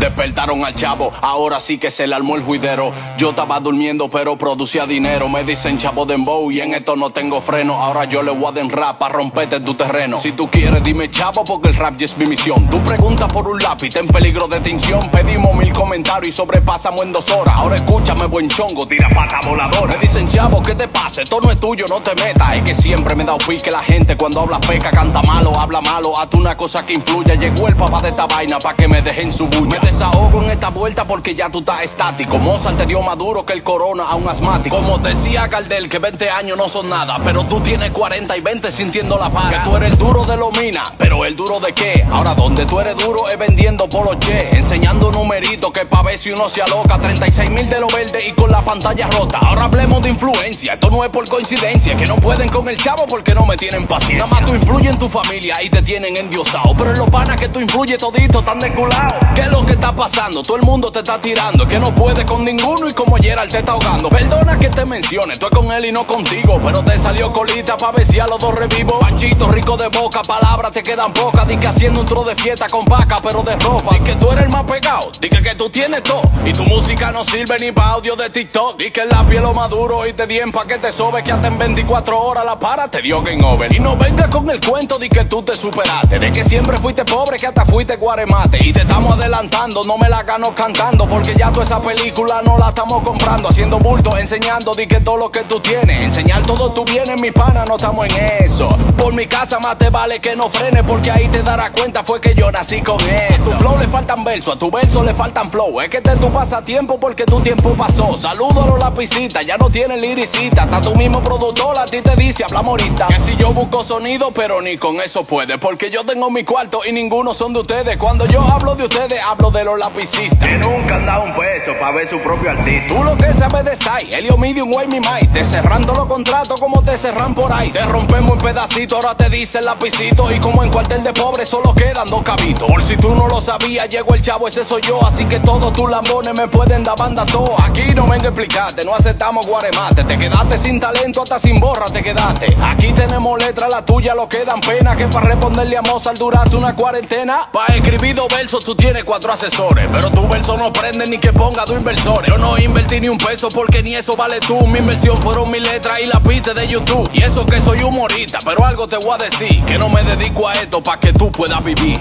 Despertaron al chavo, ahora sí que se le armó el juidero. Yo estaba durmiendo pero producía dinero. Me dicen chavo dembow y en esto no tengo freno. Ahora yo le voy a dar rap pa' romperte tu terreno. Si tú quieres dime chavo porque el rap ya es mi misión. Tú preguntas por un lápiz, está en peligro de extinción. Pedimos 1000 comentarios y sobrepasamos en 2 horas. Ahora escúchame buen chongo, tira pata voladora. Me dicen chavo, ¿qué te pasa? Esto no es tuyo, no te metas. Es que siempre me da pique la gente cuando habla feca, canta malo, habla malo. Hazte una cosa que influya. Llegó el papá de esta vaina pa' que me dejen su bulla. Me desahogo en esta vuelta porque ya tú estás estático. Mozart te dio más duro que el corona a un asmático. Como decía Gardel que 20 años no son nada, pero tú tienes 40 y 20 sintiendo la paga. Que tú eres el duro de los minas, pero ¿el duro de qué? Ahora donde tú eres duro es vendiendo polo che, enseñando numeritos que pa' ver si uno se aloca. 36.000 de lo verde y con la pantalla rota. Ahora hablemos de influencia, esto no es por coincidencia. Que no pueden con el chavo porque no me tienen paciencia. Nada más tú influyes en tu familia y te tienen endiosado, pero en los panas que tú influyes todito están desculados. ¿Qué es lo que está pasando? Todo el mundo te está tirando, que no puede con ninguno y como Gerald te está ahogando. Perdona que te mencione, estoy con él y no contigo, pero te salió colita pa' ver si a los dos revivo. Panchito rico de boca, palabras te quedan pocas. Di que haciendo un tro de fiesta con vaca pero de ropa. Di que tú eres el más pegado, di que tú tienes todo y tu música no sirve ni pa' audio de TikTok. Di que la piel lo maduro y te di en pa' que te sobe, que hasta en 24 horas la para te dio game over. Y no vengas con el cuento de que tú te superaste, de que siempre fuiste pobre, que hasta fuiste guaremate. Y te estamos adelantando, no me la gano cantando, porque ya toda esa película no la estamos comprando. Haciendo bulto, enseñando, di que todo lo que tú tienes, enseñar todo tu bienes, mi pana, no estamos en eso. Por mi casa más te vale que no frene, porque ahí te darás cuenta fue que yo nací con eso. A tu flow le faltan versos, a tu verso le faltan flow. Es que este es tu pasatiempo porque tu tiempo pasó. Saludo a los lapicitas, ya no tienen liricita. Hasta tu mismo productor a ti te dice habla morista. Que si yo busco sonido, pero ni con eso puede, porque yo tengo mi cuarto y ninguno son de ustedes. Cuando yo hablo de ustedes, hablo de los lapicistas que nunca han dado un peso pa' ver su propio artista. Tú lo que sabes de Sai, Helio Medium, Way, mi Mai. Te cerrando los contratos como te cerran por ahí. Te rompemos en pedacitos, ahora te dice el lapicito. Y como en cuartel de pobre solo quedan 2 cabitos. Por si tú no lo sabías, llegó el chavo, ese soy yo. Así que todos tus lambones me pueden dar banda todo. Aquí no vengo a explicarte, no aceptamos guaremate. Te quedaste sin talento, hasta sin borra te quedaste. Aquí tenemos letras, la tuya lo quedan pena. Que para responderle a Mozart duraste una cuarentena. Pa' escribir 2 versos tú tienes 4 asesores, pero tu verso no prende ni que ponga 2 inversores. Yo no invertí ni un peso porque ni eso vale tú. Mi inversión fueron mis letras y la piste de YouTube. Y eso que soy humorista, pero algo te voy a decir, que no me dedico a esto pa' que tú puedas vivir.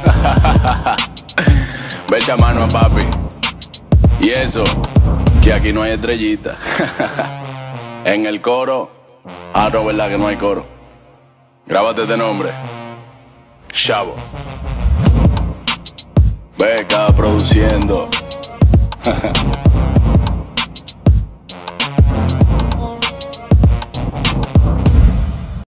Ve echa mano a papi. Y eso, que aquí no hay estrellita. En el coro, verdad que no hay coro. Grábate este nombre, Chavo. Beca produciendo.